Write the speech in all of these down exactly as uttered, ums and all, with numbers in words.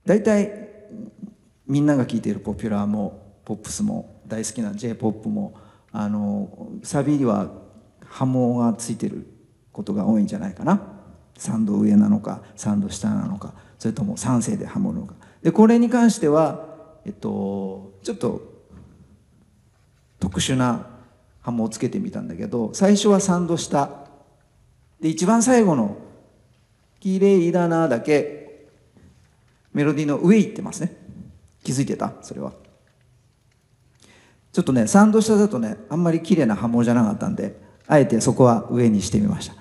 大体みんなが聴いているポピュラーもポップスも大好きな ジェイポップ もあのサビには波紋がついてることが多いんじゃないかな。さんど上なのかさんど下なのか、それともさん声でハモるのか。でこれに関しては、えっと、ちょっと特殊なハモをつけてみたんだけど、最初はさんど下で一番最後の「きれいだな」だけメロディーの上行ってますね。気づいてた？それはちょっとねさんど下だとねあんまり綺麗なハモじゃなかったんで、あえてそこは上にしてみました。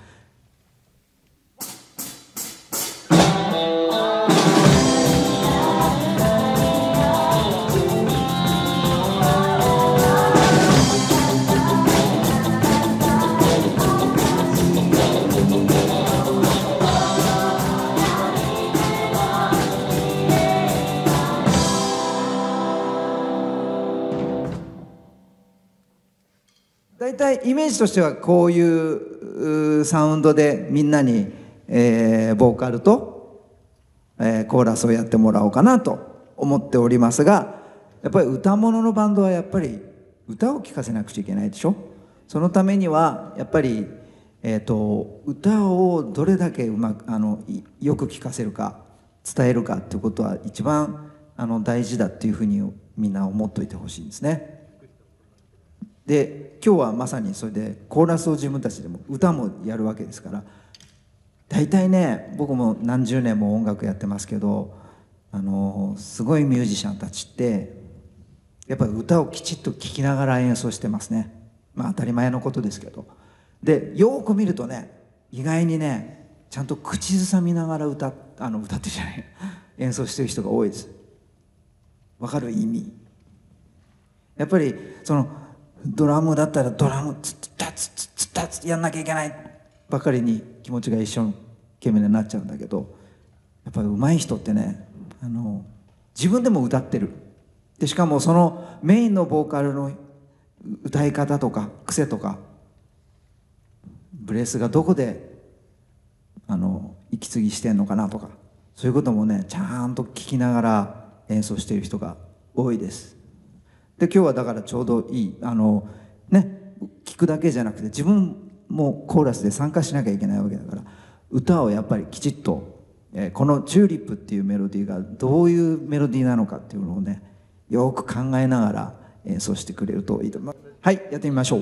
大体イメージとしてはこういうサウンドでみんなに、えー、ボーカルと、えー、コーラスをやってもらおうかなと思っておりますが、やっぱり歌物のバンドはやっぱり歌を聴かせなくちゃいけないでしょ。そのためにはやっぱり、えーと、歌をどれだけうまくあのよく聴かせるか伝えるかっていうことは一番あの大事だっていうふうにみんな思っといてほしいんですね。で今日はまさにそれでコーラスを自分たちでも歌もやるわけですから、大体ね僕も何十年も音楽やってますけど、あのすごいミュージシャンたちってやっぱり歌をきちっと聴きながら演奏してますね。まあ当たり前のことですけど。でよく見るとね意外にねちゃんと口ずさみながら歌あの歌ってじゃない演奏してる人が多いです。わかる意味？やっぱりそのドラムだったらドラムツッツッタツッツッツッタツッやんなきゃいけないばかりに気持ちが一生懸命になっちゃうんだけど、やっぱり上手い人ってねあの自分でも歌ってる。でしかもそのメインのボーカルの歌い方とか癖とかブレスがどこであの息継ぎしてんのかなとか、そういうこともねちゃんと聞きながら演奏している人が多いです。で今日はだからちょうどいいあのね聞くだけじゃなくて自分もコーラスで参加しなきゃいけないわけだから、歌をやっぱりきちっと、えー、この「チューリップ」っていうメロディーがどういうメロディーなのかっていうのをねよく考えながら演奏してくれるといいと思います。はい、やってみましょう。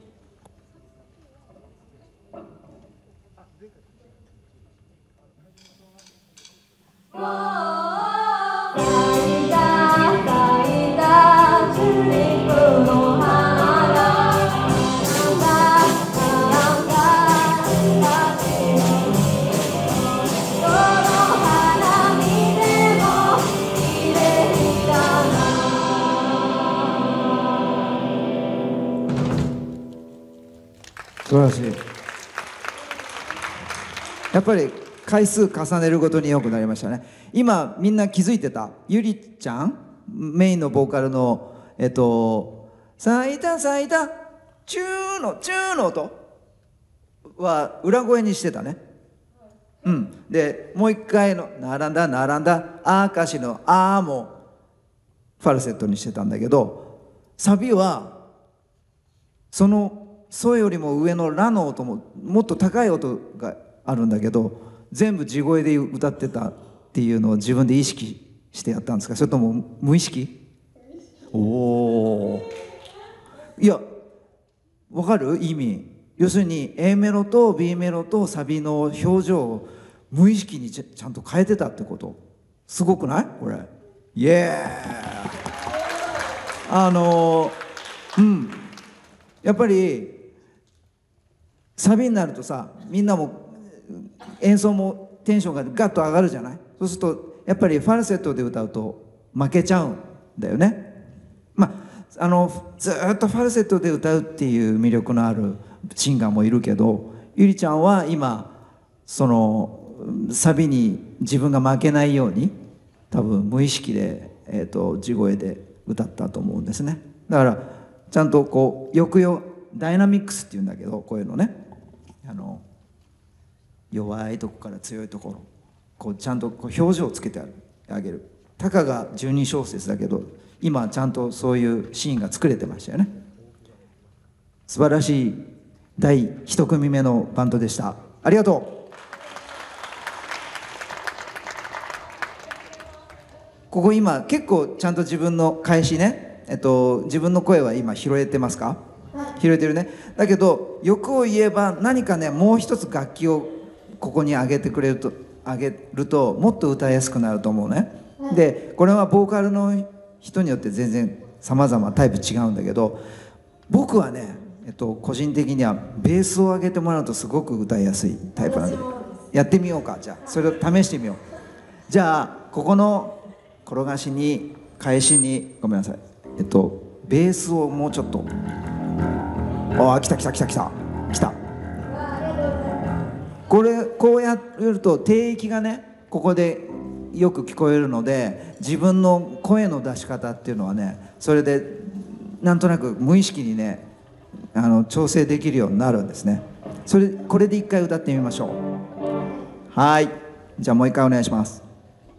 素晴らしい。やっぱり回数重ねるごとに良くなりましたね。今みんな気づいてた？ゆりちゃんメインのボーカルのえっと「咲いた咲いたチューのチューの音」は裏声にしてたね。うん。でもう一回の「並んだ並んだ明石のあ」もファルセットにしてたんだけど、サビはそのソよりも上のラの音ももっと高い音があるんだけど全部地声で歌ってたっていうのを自分で意識してやったんですか、それとも無意識？おお、いやわかる意味？要するに A メロと B メロとサビの表情を無意識にちゃんと変えてたってこと、すごくないこれ？イエーイ。あのうんやっぱりサビになるとさみんなも演奏もテンションがガッと上がるじゃない。そうするとやっぱりファルセットで歌うと負けちゃうんだよね。まああのずっとファルセットで歌うっていう魅力のあるシンガーもいるけど、ゆりちゃんは今そのサビに自分が負けないように多分無意識で、えーと、地声で歌ったと思うんですね。だからちゃんとこう抑揚ダイナミックスっていうんだけど、こういうのねあの弱いとこから強いところこうちゃんとこう表情をつけてある。 あげる。たかがじゅうに小節だけど今ちゃんとそういうシーンが作れてましたよね。素晴らしいだいいち組目のバンドでした。ありがとう。ここ今結構ちゃんと自分の返しね、えっと、自分の声は今拾えてますか？拾えてるね。だけど欲を言えば何かね、もう一つ楽器をここに上げてくれると上げるともっと歌いやすくなると思うね。でこれはボーカルの人によって全然様々タイプ違うんだけど、僕はね、えっと、個人的にはベースを上げてもらうとすごく歌いやすいタイプなんで、やってみようか。じゃあそれを試してみよう。じゃあここの転がしに返しにごめんなさい、えっとベースをもうちょっと、ああ来た来た来た来た来た。これこうやると低域がねここでよく聞こえるので、自分の声の出し方っていうのはね、それでなんとなく無意識にねあの調整できるようになるんですね。それこれで一回歌ってみましょう。はい、じゃあもう一回お願いします。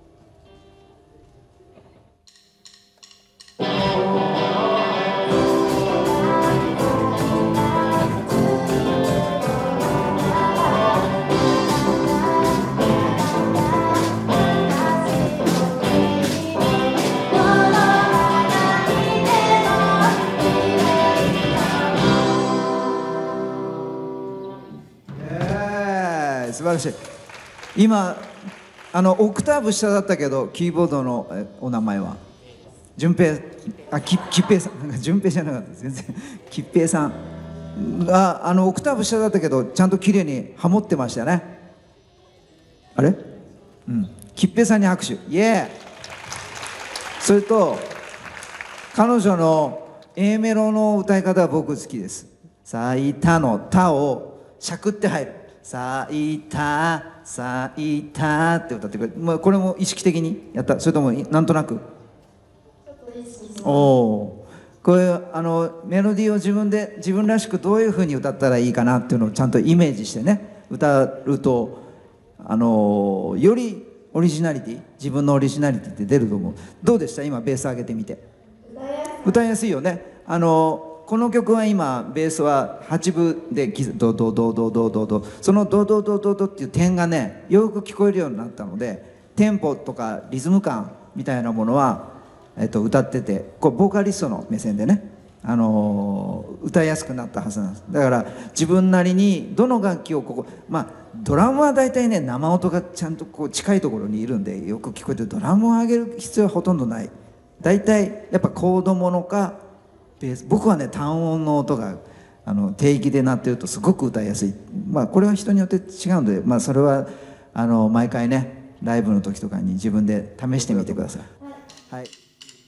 素晴らしい。今あのオクターブ下だったけど、キーボードのえお名前は順平、あききっぺいさん順平じゃなかった全然きっぺいさんがあのオクターブ下だったけどちゃんと綺麗にハモってましたね。あれ、うん、きっぺいさんに拍手、イエー。それと彼女の A メロの歌い方は僕好きです。咲いたの「た」をしゃくって入る。咲いた咲いたって歌ってくれる。まあこれも意識的にやった？それともなんとなく？おお、これあのメロディーを自分で自分らしくどういうふうに歌ったらいいかなっていうのをちゃんとイメージしてね歌うと、あのよりオリジナリティ、自分のオリジナリティって出ると思う。どうでした？今ベース上げてみて。歌いやすいよね。あのこの曲は今ベースははちぶでドドドドドドド、そのドドドドドっていう点がねよく聞こえるようになったので、テンポとかリズム感みたいなものは、えっと、歌っててこうボーカリストの目線でね、あのー、歌いやすくなったはずなんです。だから自分なりにどの楽器をここ、まあドラムは大体ね生音がちゃんとこう近いところにいるんでよく聞こえて、ドラムを上げる必要はほとんどない。大体やっぱコードものかベース、僕はね単音の音があの低域で鳴ってるとすごく歌いやすい。まあこれは人によって違うので、まあそれはあの毎回ねライブの時とかに自分で試してみてください。はい。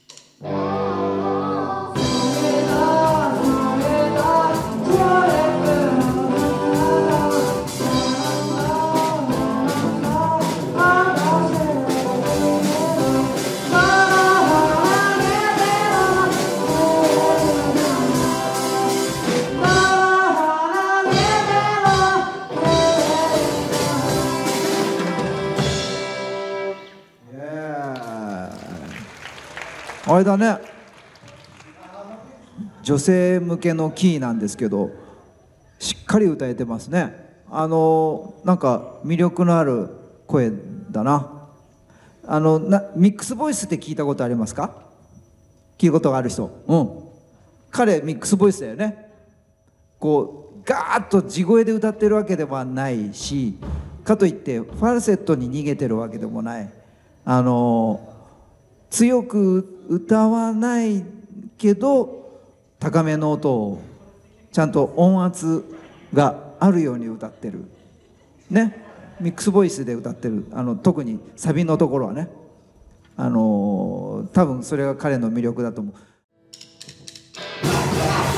あれだね、女性向けのキーなんですけどしっかり歌えてますね。あのなんか魅力のある声だな。あのなミックスボイスって聞いたことありますか？聞いたことがある人。うん、彼ミックスボイスだよね。こうガーッと地声で歌ってるわけではないし、かといってファルセットに逃げてるわけでもない。あの強く歌わないけど高めの音をちゃんと音圧があるように歌ってるね。ミックスボイスで歌ってる。あの特にサビのところはね、あの多分それが彼の魅力だと思う。